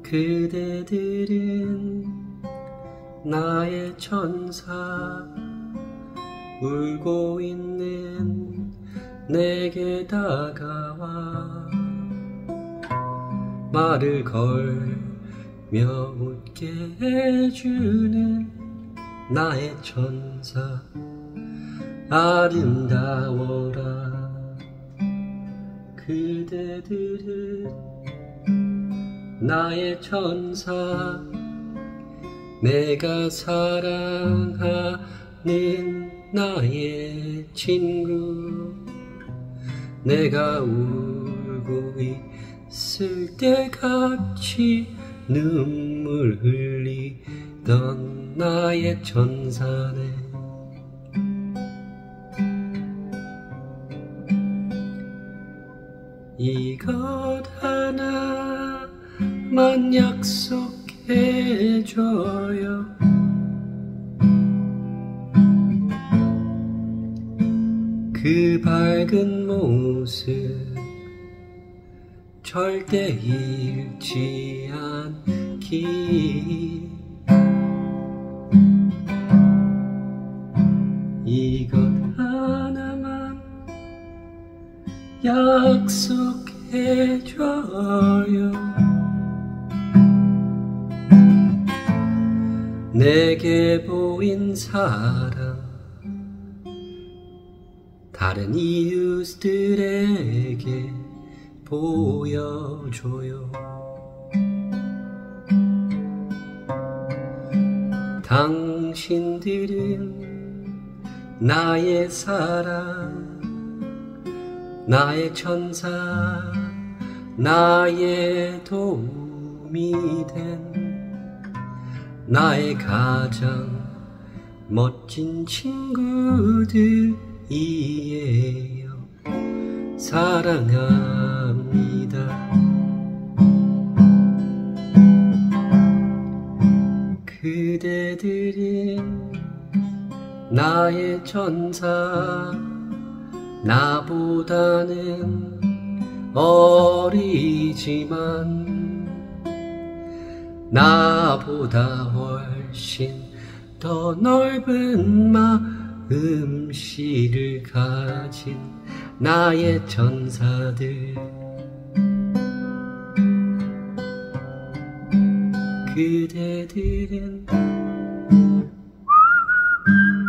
그대들은 나의 천사, 울고 있는 내게 다가와 말을 걸며 웃게 해주는 나의 천사, 아름다워라. 그대들은 나의 천사, 내가 사랑하는 나의 친구, 내가 울고 있을 때 같이 눈물 흘리던 나의 천사네. 이것 하나만 약속해줘요. 그 밝은 모습 절대 잃지 않기. 이것 하나만 약속해줘요. 내게 보인 사랑 다른 이웃들에게 보여줘요. 당신들은 나의 사랑, 나의 천사, 나의 도움이 된 나의 가장 멋진 친구들이에요. 사랑합니다. 그대들은 나의 천사, 나보다는 어리지만 나보다 훨씬 더 넓은 마음씨를 가진 나의 천사들. 그대들은